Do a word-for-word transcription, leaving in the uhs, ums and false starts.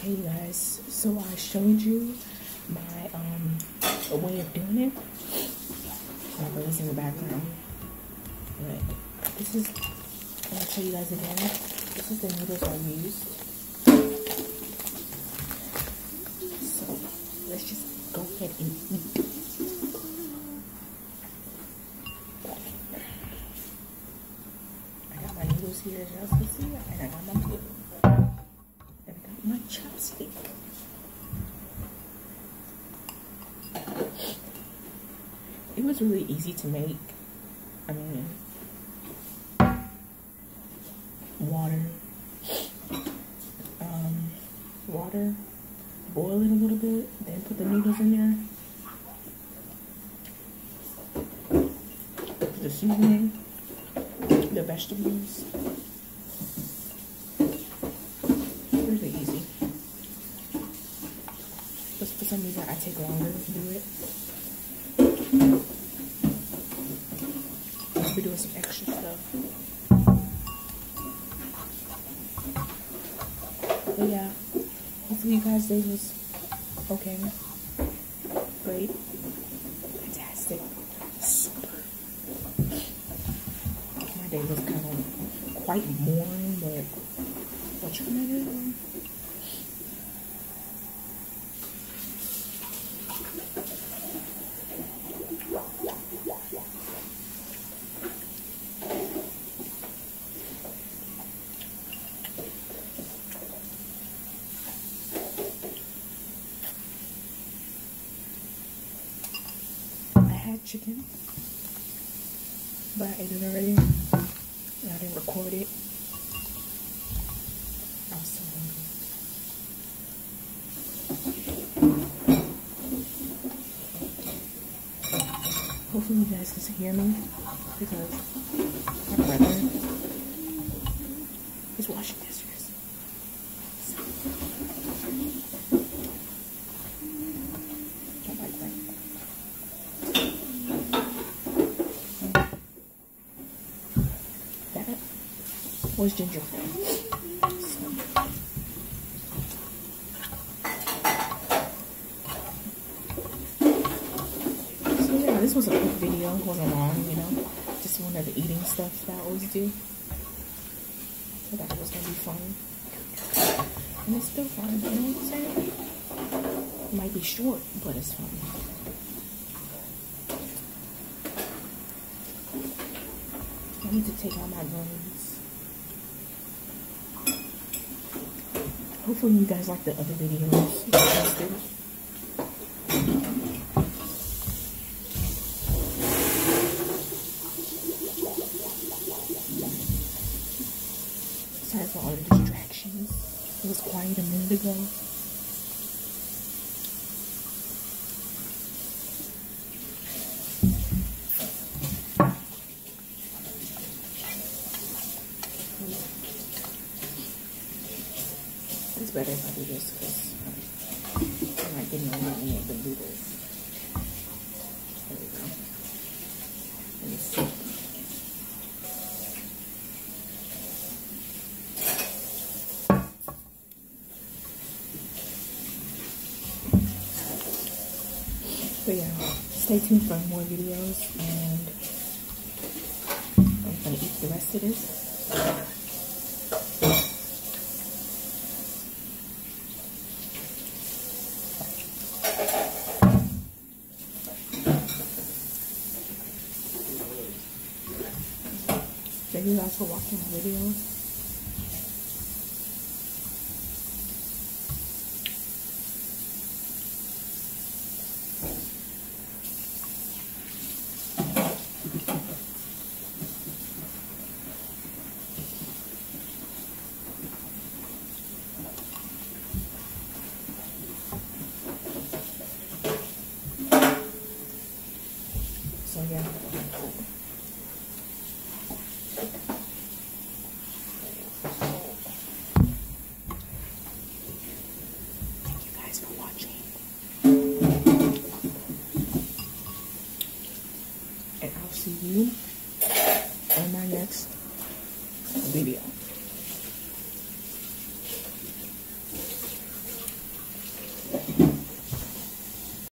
Okay, you guys, so I showed you my um a way of doing it. My brother's in the background, but this is, I'm gonna show you guys again. This is the noodles I used. So let's just go ahead and eat. I got my noodles here, as y'all can see, and I got my food. And I got my chopstick. It was really easy to make. I mean, water, um, water, boil it a little bit, then put the noodles in there, put the seasoning, the vegetables. Really easy. Just for some reason I take longer to do it. I'll be doing some extra stuff. But yeah, hopefully you guys' day was okay, great, fantastic, super. My day was kind of quite boring, but what you gonna do? Chicken, but I ate it already and I didn't record it. I'm so hungry. Hopefully you guys can hear me because my brother is washing dishes. So, don't like that. Was gingerbread. So. so yeah, this was a quick video. It wasn't long, you know. Just one of the eating stuff that I always do. So that was gonna be fun. And it's still fun, you know what I'm saying? It might be short, but it's fun. I need to take out my buns. Hopefully you guys like the other videos you guys did. Sorry for all the distractions. It was quiet a minute ago. It's better if I do this because um, I'm not getting on any of the noodles. There we go. Let me see. But yeah, stay tuned for more videos, and I'm gonna eat the rest of this. Thank you guys for watching my video. So yeah. For watching, and I'll see you on my next video.